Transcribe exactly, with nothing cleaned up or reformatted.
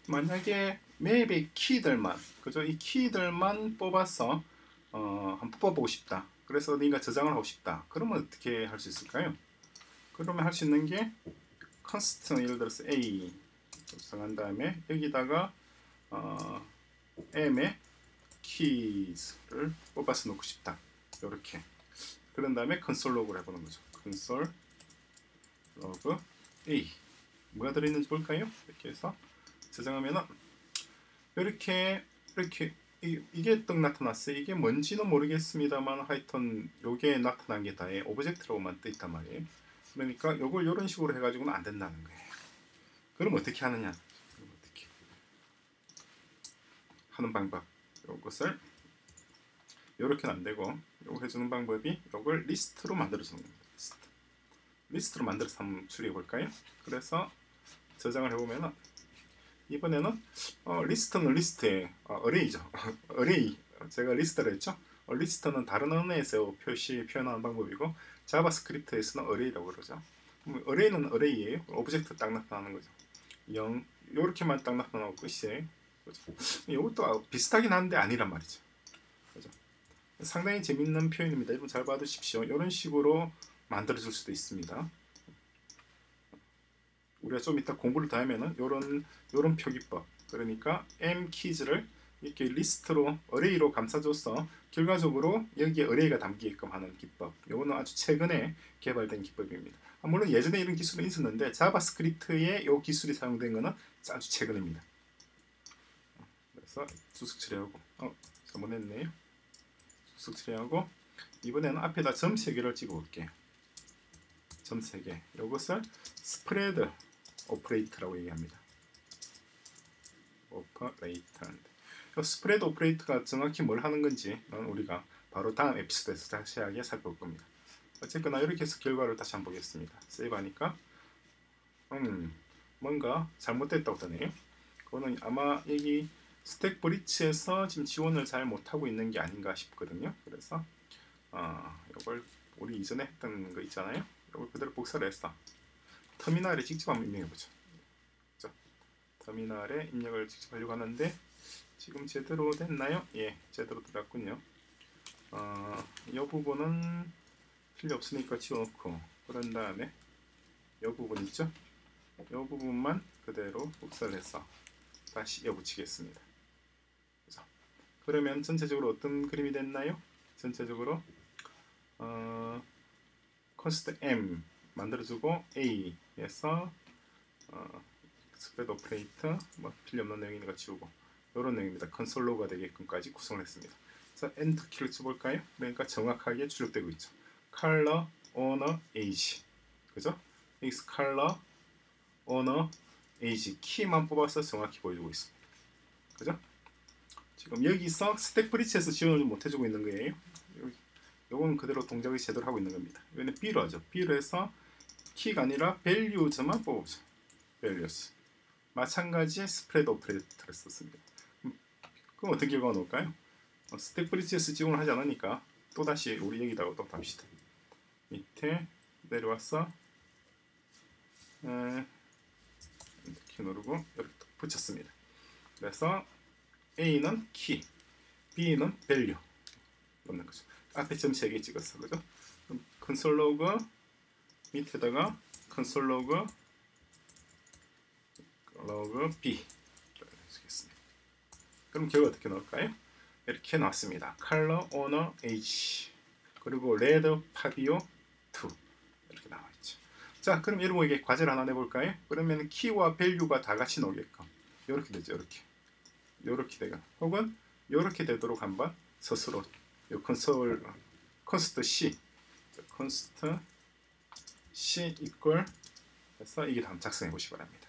만약에 맵의 키들만, 그죠? 이 키들만 뽑아서 어, 한번 뽑아보고 싶다. 그래서 네가 저장을 하고 싶다. 그러면 어떻게 할 수 있을까요? 그러면 할 수 있는 게 컨스트, 예를 들어서 A 정한 다음에 여기다가 어, m의 keys를 뽑아서 놓고 싶다. 이렇게. 그런 다음에 컨솔 로그를 해보는 거죠. 컨솔 로그 A. 뭐가 들어있는지 볼까요? 이렇게 해서 저장하면은 이렇게 이렇게 이, 이게 떡 나타났어요. 이게 뭔지는 모르겠습니다만 하여튼 요게 나타난 게 다에 오브젝트로만 떠 있단 말이에요. 그러니까 요걸 이런 식으로 해가지고는 안 된다는 거예요. 그럼 어떻게 하느냐? 그럼 어떻게 하는 방법. 요것을 요렇게는 안 되고 요거 해주는 방법이 요걸 리스트로 만들어주는 겁니다. 리스트. 리스트로 만들어서 한번 추리해 볼까요? 그래서 저장을 해보면은 이번에는 어, 리스트는 리스트에 어, 어레이죠. 어레이. 제가 리스트를 했죠. 어, 리스트는 다른 언어에서 표시 표현하는 방법이고 자바스크립트에서는 어레이라고 그러죠. 어레이는 어레이예요. 오브젝트 딱 나타나는 거죠. 영 요렇게만 딱 나타나고 끝이에요. 그렇죠? 이것도 비슷하긴 한데 아니란 말이죠. 그렇죠? 상당히 재밌는 표현입니다. 여러분 잘 봐두십시오. 이런 식으로 만들어줄 수도 있습니다. 우리가 좀 이따 공부를 더 하면은 요런 요런 표기법, 그러니까 m keys를 이렇게 리스트로 어레이로 감싸줘서 결과적으로 여기에 어레이가 담기게끔 하는 기법. 요거는 아주 최근에 개발된 기법입니다. 물론 예전에 이런 기술은 있었는데 자바스크립트에 요 기술이 사용된 거는 아주 최근입니다. 그래서 수식 처리하고 어 잘못했네요. 수식 처리하고 이번에는 앞에다 점 세 개를 찍어 볼게요. 점 세 개. 요것을 스프레드 오퍼레이트라고 얘기합니다. 오퍼레이터. 스프레드 오퍼레이터가 정확히 뭘 하는 건지는 우리가 바로 다음 에피소드에서 자세하게 살펴볼 겁니다. 어쨌거나 이렇게 해서 결과를 다시 한번 보겠습니다. 세이브하니까 음 뭔가 잘못됐다고 하네요. 그거는 아마 여기 스택 브리치에서 지금 지원을 잘 못하고 있는 게 아닌가 싶거든요. 그래서 어, 이걸 우리 이전에 했던 거 있잖아요. 이걸 그대로 복사를 했어. 터미널에 직접 한번 입력해보죠. 터미널에 입력을 직접 하려고 하는데 지금 제대로 됐나요? 예, 제대로 들어갔군요. 어, 이 부분은 필요 없으니까 지워놓고 그런 다음에 이 부분 있죠? 이 부분만 그대로 복사를 해서 다시 이어붙이겠습니다. 그래서 그러면 전체적으로 어떤 그림이 됐나요? 전체적으로 어, 컨스트 M 만들어주고 A에서 어, 스프레드 오퍼레이터 뭐 필요 없는 내용이니까 지우고 이런 내용입니다. 컨솔 로그가 되게끔까지 구성을 했습니다. 그래서 엔터 키를 쳐볼까요? 그러니까 정확하게 출력되고 있죠. 컬러, 오너, 에이지, 그죠? 여기서 컬러, 오너, 에이지 키만 뽑아서 정확히 보여주고 있습니다. 그죠? 지금 여기서 스택 브리치에서 지원을 못 해주고 있는 거예요. 요거는 그대로 동작을 제대로 하고 있는 겁니다. 이거는 B로 하죠. B로 해서 키가 아니라 values만 뽑아보죠. values. 마찬가지 스프레드 오퍼레이터를 썼습니다. 그럼 어떤 결과가 나올까요? 어, 스택 브리치에서 지원을 하지 않으니까 또다시 우리 여기다가 또 답시다. 밑에 내려와서 에, 키 누르고 이렇게 붙였습니다. 그래서 A는 키, B는 value 넣는 거죠. 앞에 점 세 개 찍었어, 그죠? 그럼 컨솔 로그 밑에다가 컨솔 로그 로그 B 쓰겠습니다. 그럼 결과 어떻게 나올까요? 이렇게 나왔습니다. 컬러 오너 H 그리고 레드 파비오 투 이렇게 나와있죠. 자, 그럼 여러분에게 과제를 하나 내볼까요? 그러면 키와 밸류가 다 같이 나오게끔 이렇게 되죠. 이렇게 이렇게 되고 혹은 이렇게 되도록 한번 스스로 요 컨솔 컨스트 C 컨스트 C 이퀄 해서 이게 한번 작성해 보시기 바랍니다.